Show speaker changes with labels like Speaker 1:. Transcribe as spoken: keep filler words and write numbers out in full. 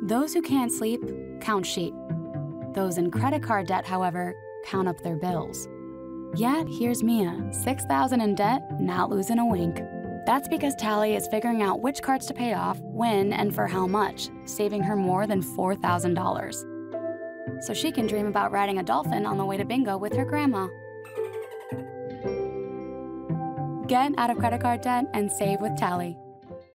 Speaker 1: Those who can't sleep count sheep. Those in credit card debt, however, count up their bills. Yet, here's Mia, six thousand dollars in debt, not losing a wink. That's because Tally is figuring out which cards to pay off, when, and for how much, saving her more than four thousand dollars. So she can dream about riding a dolphin on the way to bingo with her grandma. Get out of credit card debt and save with Tally.